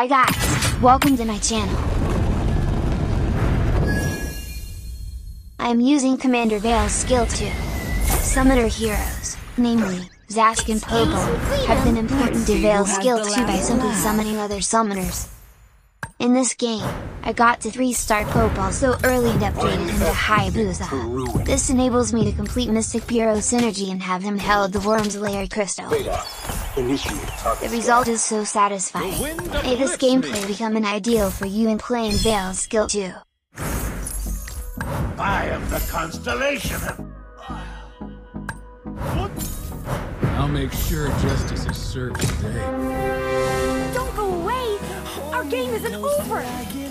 Hi guys, welcome to my channel. I am using Commander Vale's skill 2. Summoner heroes, namely, Zask and Popo, have been important to Vale's skill 2 by simply summoning other summoners. In this game, I got to 3-star Popo so early and upgraded him to Hayabusa. This enables me to complete Mystic Bureau Synergy and have him held the Worm's Lair Crystal. The result is so satisfying. May this gameplay become an ideal for you in playing Vale's skill 2. I am the constellation of... I'll make sure justice is served today. Don't go away! Our game isn't over!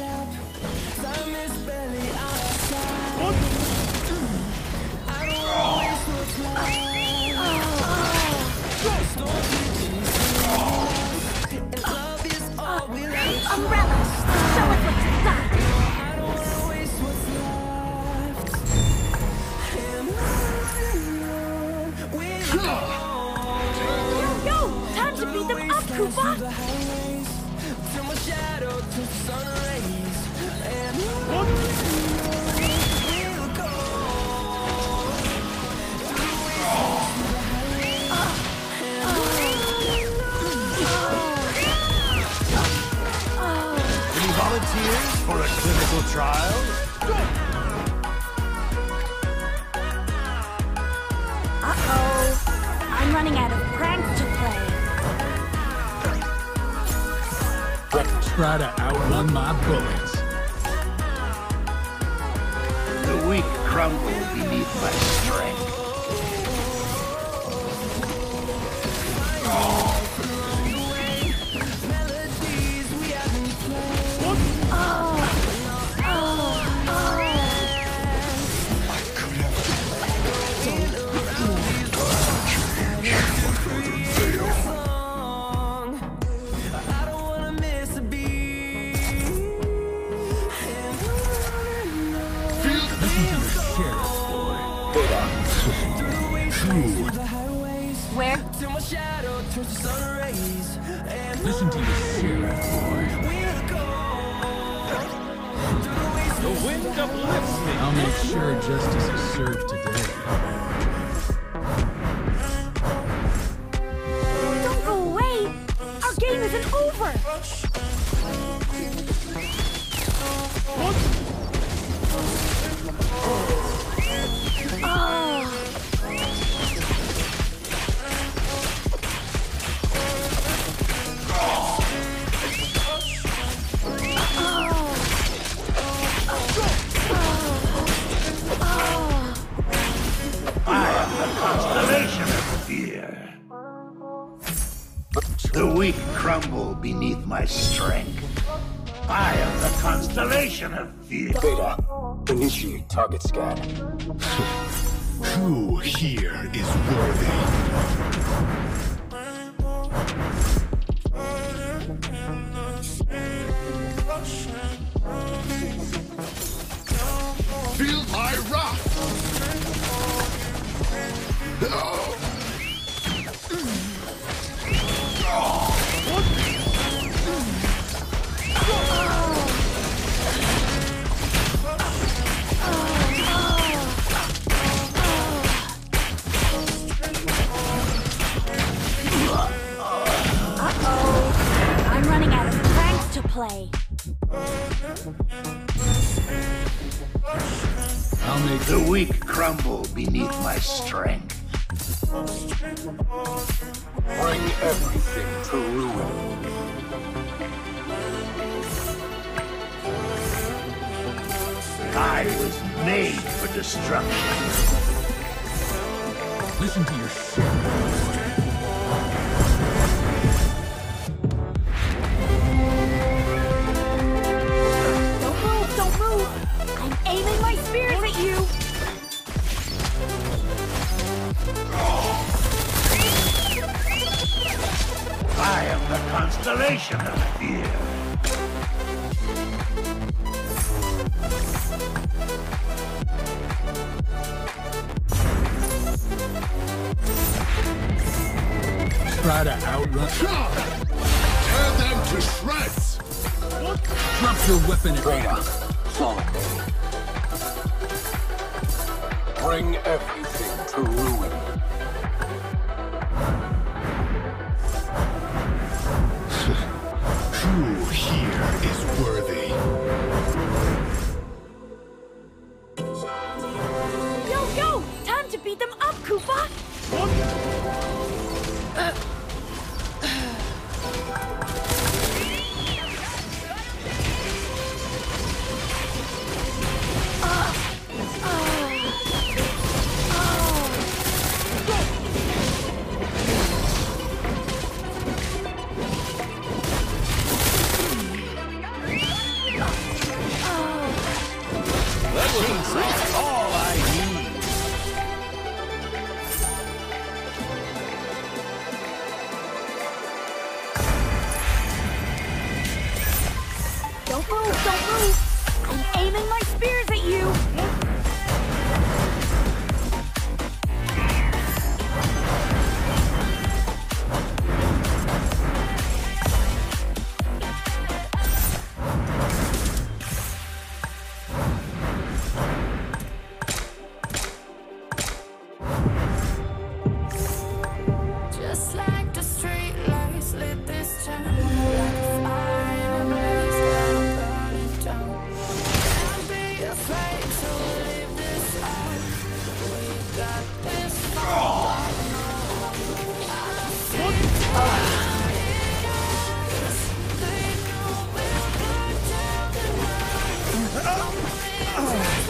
Umbrella! Show us what you got! Yo! Time to beat them up, Koopa! Any volunteers for a clinical trial? Uh-oh! I'm running out of pranks to play. Try to outrun my bullets. The weak crumble beneath my strength. Where? Listen to your sheriff, boy. The wind uplifts me. I'll make sure justice is served today. Don't go away! Our game isn't over! Constellation of fear. The weak crumble beneath my strength. I am the constellation of fear. Beta, initiate target scan. Who here is worthy? Feel my wrath! I'm running out of pranks to play. I'll make The weak crumble beneath my strength. Bring everything to ruin. I was made for destruction. Listen to your sheriff. Don't move! I'm aiming my spears at you! I am the constellation of fear. Try to outrun. Tear them to shreds! Drop your weapon. Straight up. Solid. Bring everything to ruin. Who here is worthy? Yo! Time to beat them up, Koopa! Don't move! I'm aiming my spears at you! Just like the street lights lit this town, like a fire in a blaze that'll burn it down. Can't be afraid to leave this out. We got this far. They know we'll burn down the night.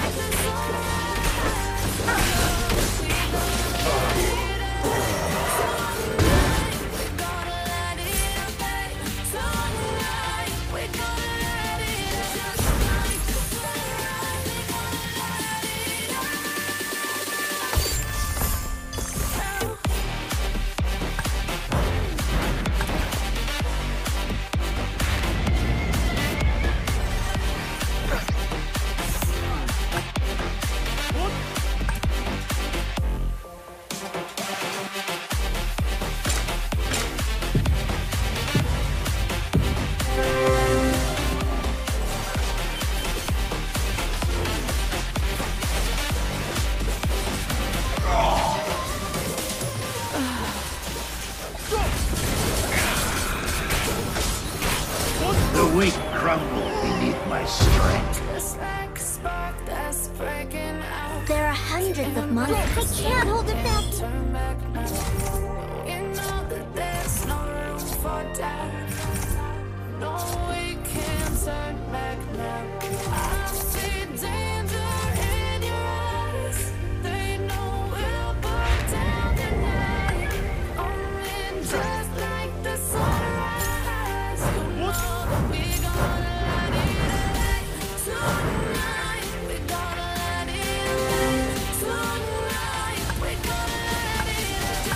The weak crumble beneath my strength. Just like a spark that's breaking out. There are hundreds of monsters. They can't hold it back. Turn back now. We know that there's no room for doubt. No, we can't turn back now. I see danger in your eyes. They know we'll burn down the night. Only just like the sunrise. You know that we gonna let it light. Tonight we gonna let it light. Tonight we gonna let it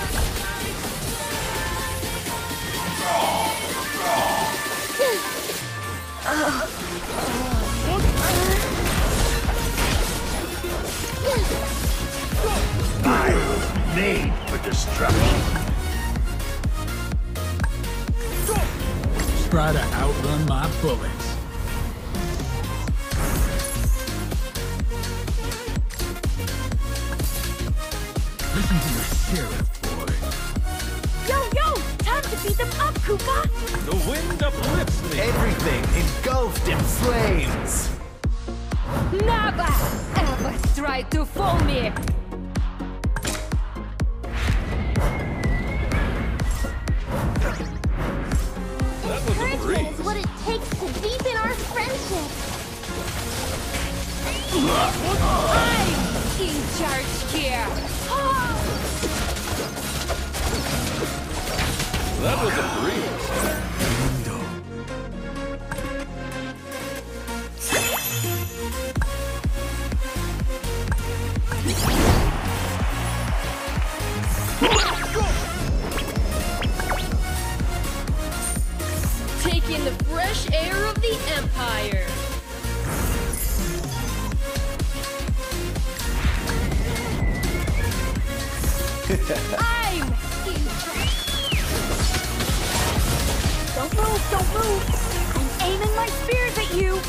I was made for destruction. Try to outrun my bullets. Listen to your sheriff, boy. Yo! Time to beat them up, Koopa! The wind uplifts me. Everything engulfed in flames. Never ever try to fool me! Encouragement is what it takes to deepen our friendship. I'm in charge here! That was a breeze. Taking the fresh air of the Empire! I'm in charge! Don't move, don't move! I'm aiming my spears at you!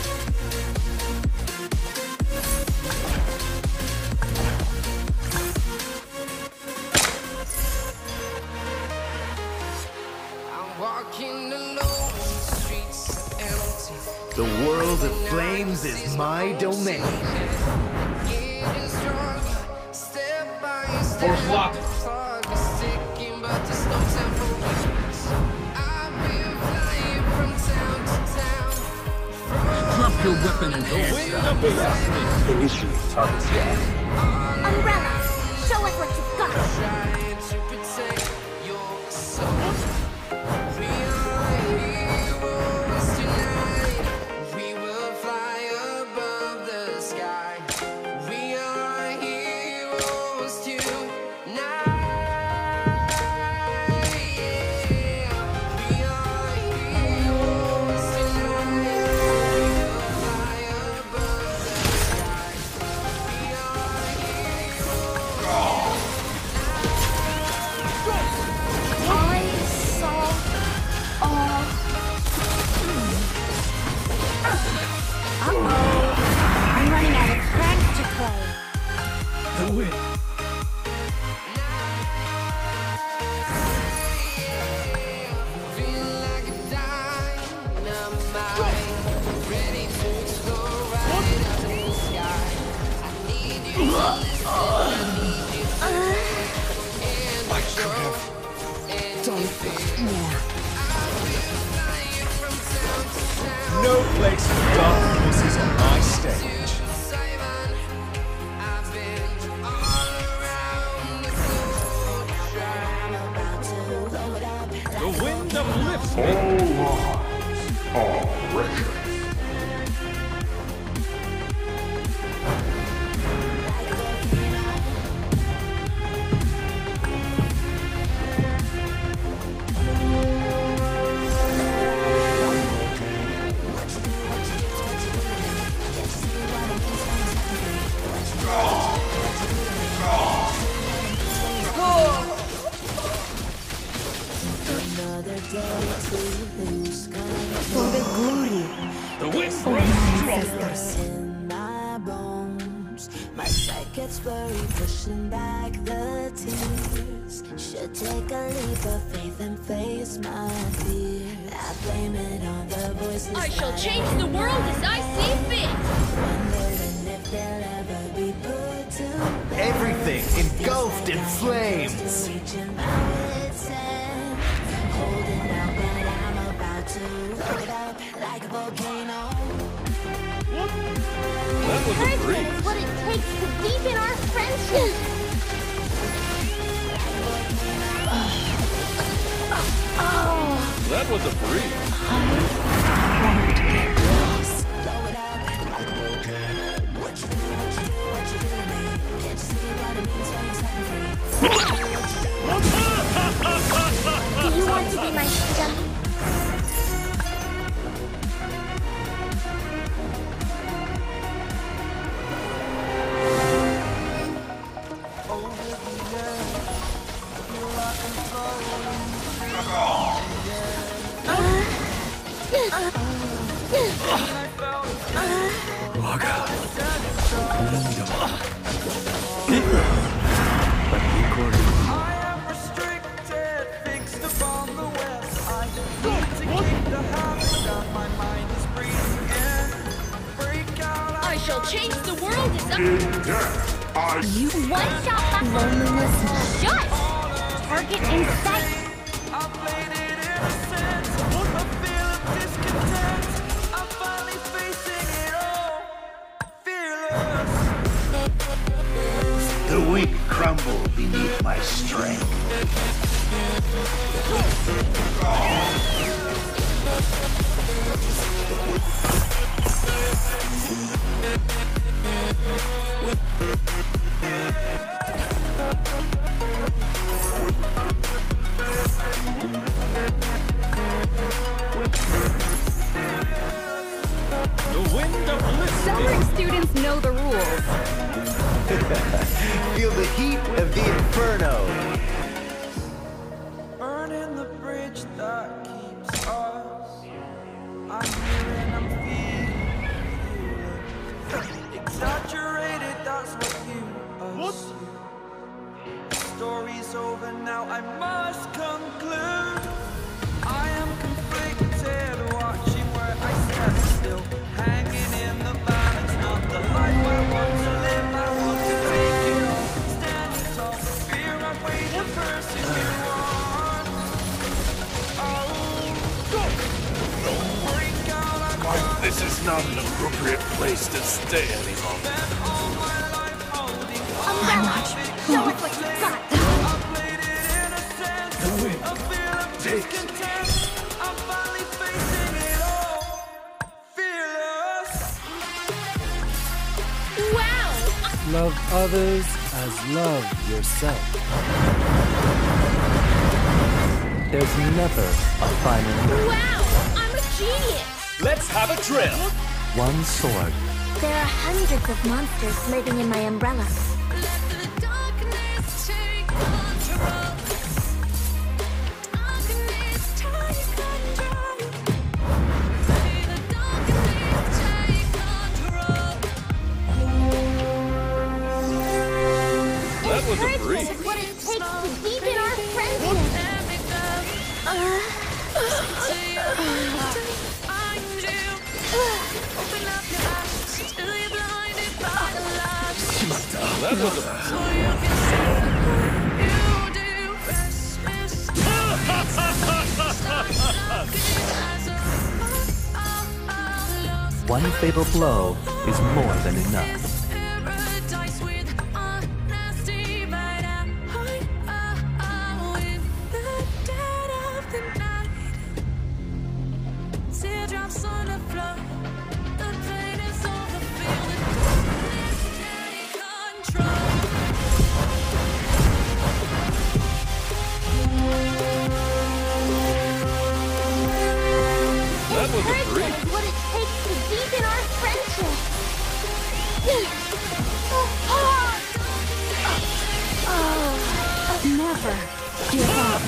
Walking alone, streets empty. The world of flames is my domain. Getting stronger, step by step. Force lock. Clock is ticking, but there's no time for weakness. I've been flying from town to town. Drop your weapon and The hands wind up. of blasphemy. Initiate target scan. Umbrella, show us what you've got! Trying to protect your soul. We are heroes tonight. We will fly above the sky. We are heroes tonight. Yeah. We are heroes tonight. We will fly above the sky. We are heroes. I saw all. Uh-oh. I'm running out of pranks to play. The wind. Feel like a dynamite, ready to explode right up in the sky. I need you to listen, I need you to and control anything. I've been flying from town to town. No place for dark forces on my stage. Simon, I've been all around the globe. I'm about to blow it up. The wind uplifts me. All lives are precious. The wind grows stronger. In my bones, my sight gets blurry, pushing back the tears. Should take a leap of faith and face my fear. I blame it on the voices. I shall change the world as I see fit! Wondering if they'll ever be put to bed. Everything engulfed in flames. Reaching my wit's end, holding out, but I'm about to blow it up like a volcano. That was a Encouragement breeze. is what it takes to deepen our friendship! That was a breeze. Blow it up like a volcano. What you do, what you do, what you do to me? Can't you see what it means when you're setting free? Do you want to be my dummy? I shall change the world as In death, I You one shot loneliness shut! Target in sight! the weak crumble beneath my strength. The wind uplifts me. Summer students know the rules. Feel the heat of the inferno. Burning the bridge that keeps us it's over now, I must conclude. I am conflicted, watching where I stand still, hanging in the balance, not the life I want to live. I want to take it all, standing tall, fear I weigh the persevere on. This is not an appropriate place to stay any longer. Umbrella, show us what you've got. The wind. Take me. I'm finally facing it all, fearless. Wow! Love others as love yourself. There's never a final. Wow! I'm a genius! Let's have a drill. One sword. There are hundreds of monsters living in my umbrella. Let the darkness take control. Darkness take control. Let the darkness take control. That was a Encouragement breeze. is what it takes to deepen our friendship. That was a One fatal blow is more than enough. Teardrops on the floor. The pain is over. Feel the darkness take control. That was a Encouragement breeze. is what it takes to deepen our friendship. Never give up.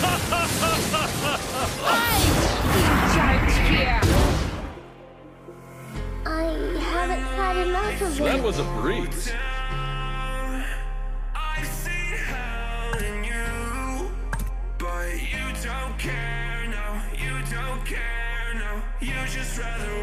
I'm in charge here. I haven't had enough of it. That was a breeze. I see hell in you, but you don't care, no, you don't care, no, you just rather